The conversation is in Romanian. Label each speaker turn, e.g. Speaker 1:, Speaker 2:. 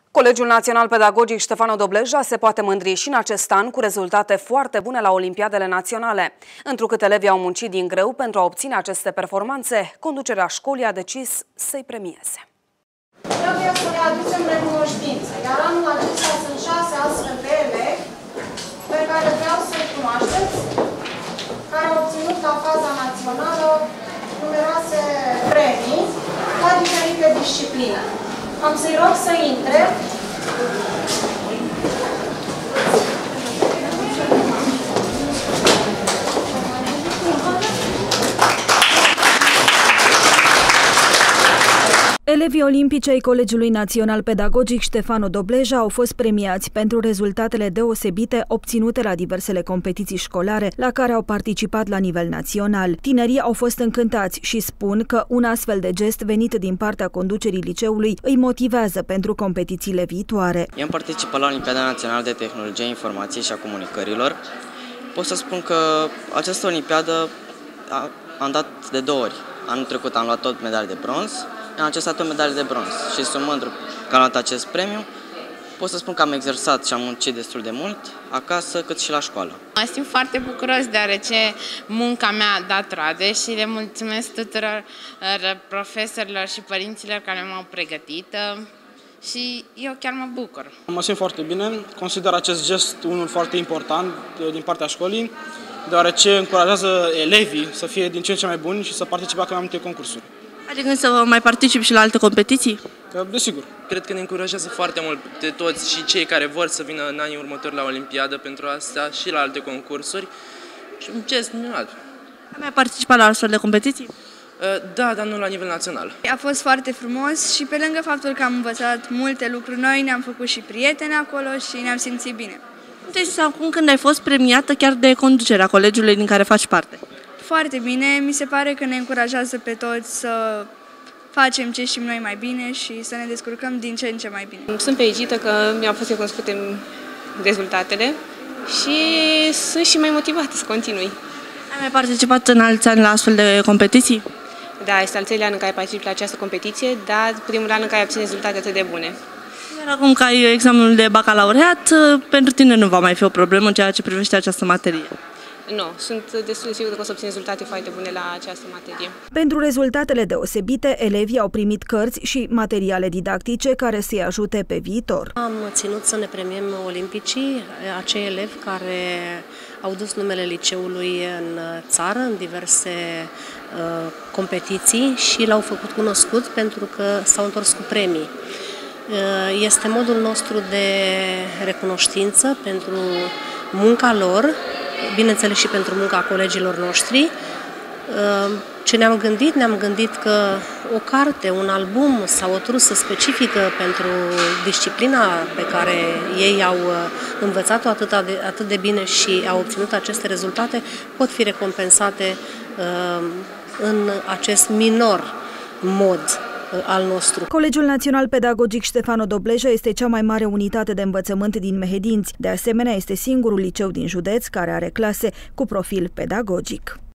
Speaker 1: Colegiul Național Pedagogic Ștefan Dobleja se poate mândri și în acest an cu rezultate foarte bune la Olimpiadele Naționale. Întrucât elevii au muncit din greu pentru a obține aceste performanțe, conducerea școlii a decis să-i premieze.
Speaker 2: Trebuie să le aducem recunoștință, iar anul acesta sunt 6 astfel de elevi pe care vreau să-i cunoașteți, care au obținut la faza națională numeroase premii la diferite discipline. Am să-i rog să intre.
Speaker 3: Elevii olimpici ai Colegiului Național Pedagogic Ștefan Dobleja au fost premiați pentru rezultatele deosebite obținute la diversele competiții școlare la care au participat la nivel național. Tinerii au fost încântați și spun că un astfel de gest venit din partea conducerii liceului îi motivează pentru competițiile viitoare.
Speaker 4: Eu am participat la Olimpiada Națională de Tehnologie, Informației și a Comunicărilor. Pot să spun că această olimpiadă am dat de 2 ori. Anul trecut am luat tot medalie de bronz. În acesta tot medalie de bronz și sunt mândru că am luat acest premiu. Pot să spun că am exersat și am muncit destul de mult, acasă cât și la școală.
Speaker 5: Mă simt foarte bucuros deoarece munca mea a dat roade și le mulțumesc tuturor profesorilor și părinților care m-au pregătit și eu chiar mă bucur.
Speaker 6: Mă simt foarte bine, consider acest gest unul foarte important din partea școlii, deoarece încurajează elevii să fie din ce în ce mai buni și să participe la mai multe concursuri.
Speaker 3: Ai gând să mai participi și la alte competiții?
Speaker 6: Desigur.
Speaker 7: Cred că ne încurajează foarte mult de toți și cei care vor să vină în anii următori la Olimpiadă pentru asta și la alte concursuri. Și un gest minunat.
Speaker 3: Ai mai participat la astfel de competiții?
Speaker 7: Da, dar nu la nivel național.
Speaker 8: A fost foarte frumos și pe lângă faptul că am învățat multe lucruri noi, ne-am făcut și prieteni acolo și ne-am simțit bine.
Speaker 3: Cum te simți acum când ai fost premiată chiar de conducerea colegiului din care faci parte?
Speaker 8: Foarte bine, mi se pare că ne încurajează pe toți să facem ce știm noi mai bine și să ne descurcăm din ce în ce mai bine.
Speaker 9: Sunt fericită că mi-au fost recunoscute rezultatele și sunt și mai motivată să continui.
Speaker 3: Ai mai participat în alți ani la astfel de competiții?
Speaker 9: Da, este al 3-lea an în care particip la această competiție, dar primul an în care obțin rezultate atât de bune.
Speaker 3: Iar acum că ai examenul de bacalaureat, pentru tine nu va mai fi o problemă în ceea ce privește această materie.
Speaker 9: Nu, sunt destul de sigură că o să obțin rezultate foarte bune la această materie.
Speaker 3: Pentru rezultatele deosebite, elevii au primit cărți și materiale didactice care să-i ajute pe viitor.
Speaker 10: Am ținut să ne premiem olimpicii, acei elevi care au dus numele liceului în țară, în diverse competiții și l-au făcut cunoscut pentru că s-au întors cu premii. Este modul nostru de recunoștință pentru munca lor, bineînțeles și pentru munca colegilor noștri. Ce ne-am gândit? Ne-am gândit că o carte, un album sau o trusă specifică pentru disciplina pe care ei au învățat-o atât de bine și au obținut aceste rezultate pot fi recompensate în acest minor mod al nostru.
Speaker 3: Colegiul Național Pedagogic Ștefan Dobleja este cea mai mare unitate de învățământ din Mehedinți. De asemenea, este singurul liceu din județ care are clase cu profil pedagogic.